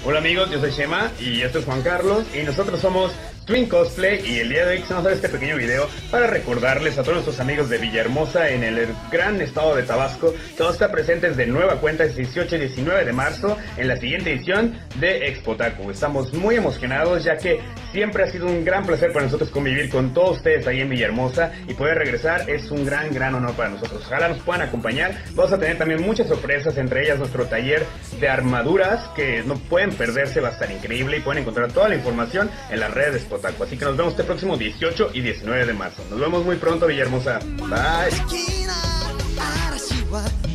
Hola amigos, yo soy Shema y esto es Juan Carlos y nosotros somos Twin Cosplay y el día de hoy quisimos hacer este pequeño video para recordarles a todos nuestros amigos de Villahermosa en el gran estado de Tabasco que vamos a estar presentes de nueva cuenta el 18 y 19 de marzo en la siguiente edición de Expotaku. Estamos muy emocionados ya que siempre ha sido un gran placer para nosotros convivir con todos ustedes ahí en Villahermosa y poder regresar es un gran honor para nosotros. Ojalá nos puedan acompañar. Vamos a tener también muchas sorpresas, entre ellas nuestro taller de armaduras que no pueden perderse, va a estar increíble y pueden encontrar toda la información en las redes de Expotaku. Así que nos vemos este próximo 18 y 19 de marzo. Nos vemos muy pronto, Villahermosa. Bye.